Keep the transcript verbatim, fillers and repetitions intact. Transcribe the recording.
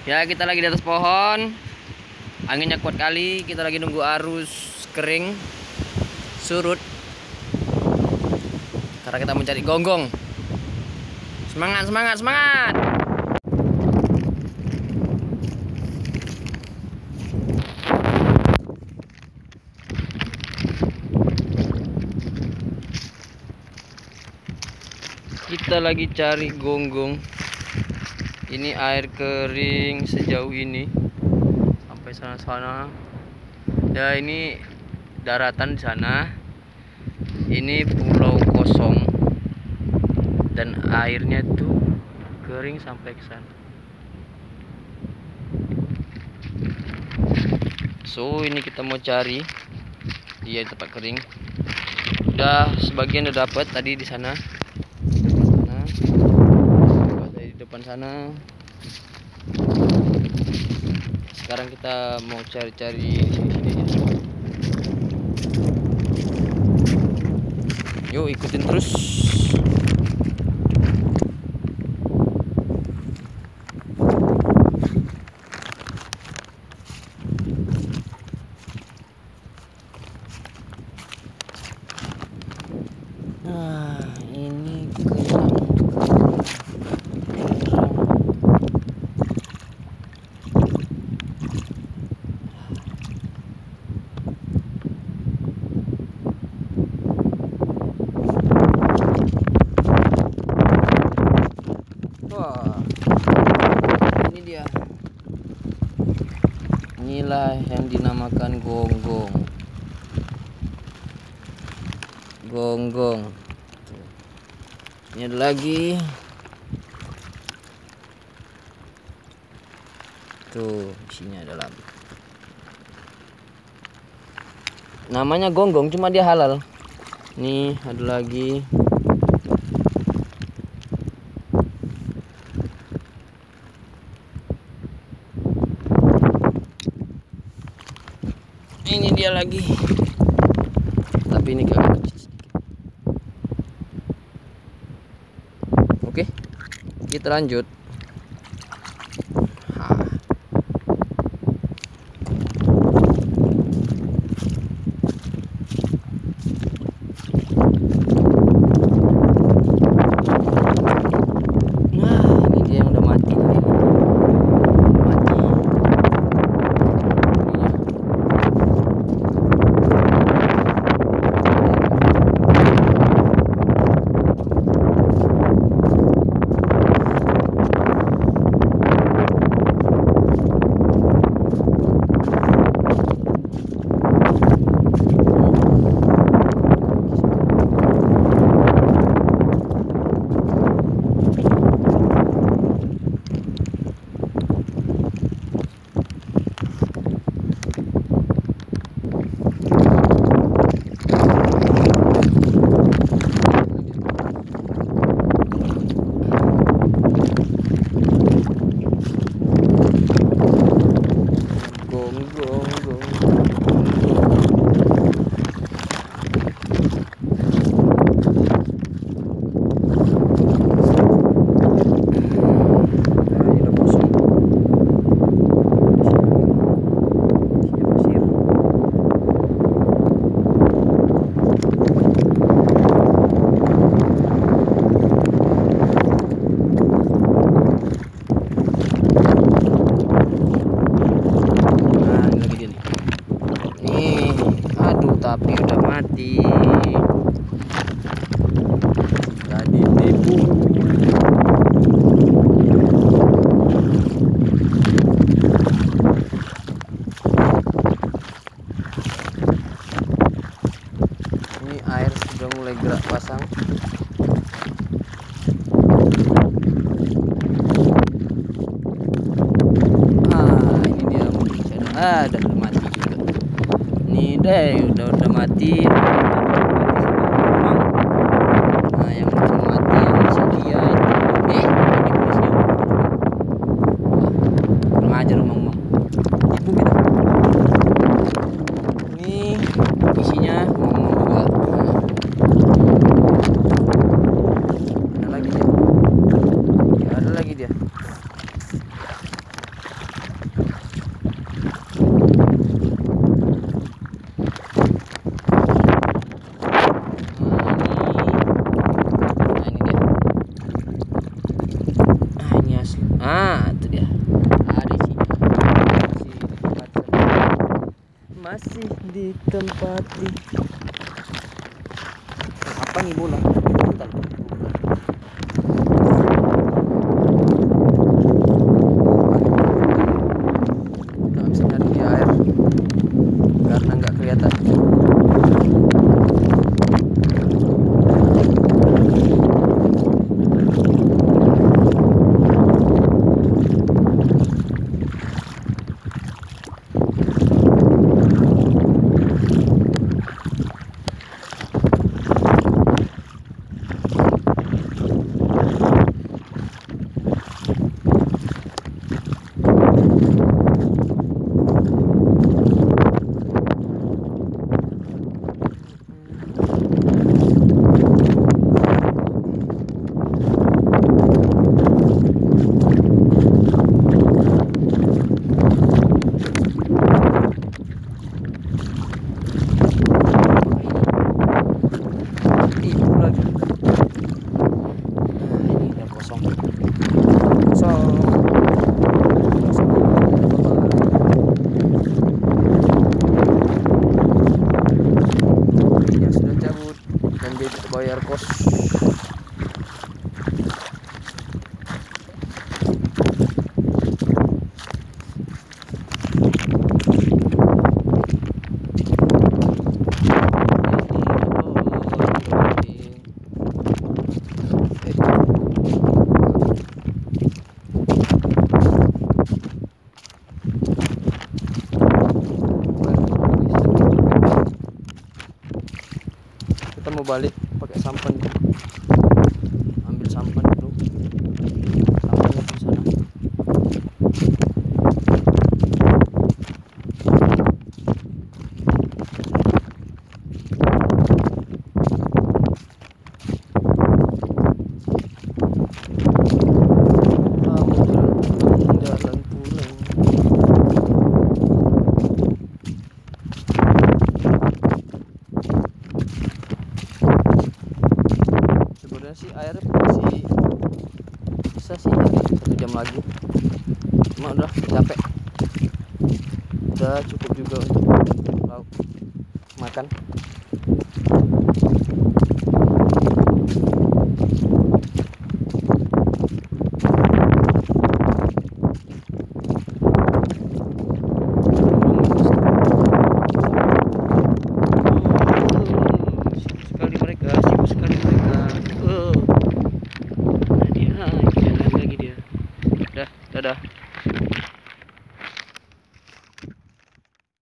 Ya, kita lagi di atas pohon. Anginnya kuat kali. Kita lagi nunggu arus kering surut. Karena kita mencari gonggong. Semangat, semangat, semangat. Kita lagi cari gonggong. Ini air kering sejauh ini sampai sana-sana. Ya, ini daratan di sana. Ini pulau kosong dan airnya tuh kering sampai ke sana. So, ini kita mau cari dia di tempat kering. Udah sebagian udah dapat tadi di sana. Depan sana. Sekarang kita mau cari-cari di sini-sini aja. Yuk, ikutin terus. Nah, ini kerang. Wah, ini dia. Inilah yang dinamakan gonggong. Gonggong. Ini ada lagi. Tuh, isinya dalam. Namanya gonggong, cuma dia halal. Nih, ada lagi. Ini dia lagi, tapi ini agak kecil sedikit. Oke, kita lanjut. Nah, ini dia yang udah mati. Tapi udah mati. Tadi tipu. Ini air sudah mulai gerak pasang. Ah, ini dia mungkin. Ah, udah mati juga. Ini deh, udah udah mati. Nah, yang belum mati yang masih dia itu. Eh, ini polisinya. Kurang ajar ngomong. Tipu kita. Ini isinya ngomong juga. Ada lagi dia. Ya, ada lagi dia. Ah, itu dia. Ada sih. Masih di tempat ini. Apa nih bola? Bentar. Nggak bisa nyari di air karena nggak kelihatan. Bayar kos. Kita mau balik pakai sampan dulu. Ambil sampan dulu. Sampannya di sana. Jalan pulang. Sebenarnya sih air masih bisa sih satu jam lagi, cuma udah capek, udah cukup juga untuk lauk makan. Dadah.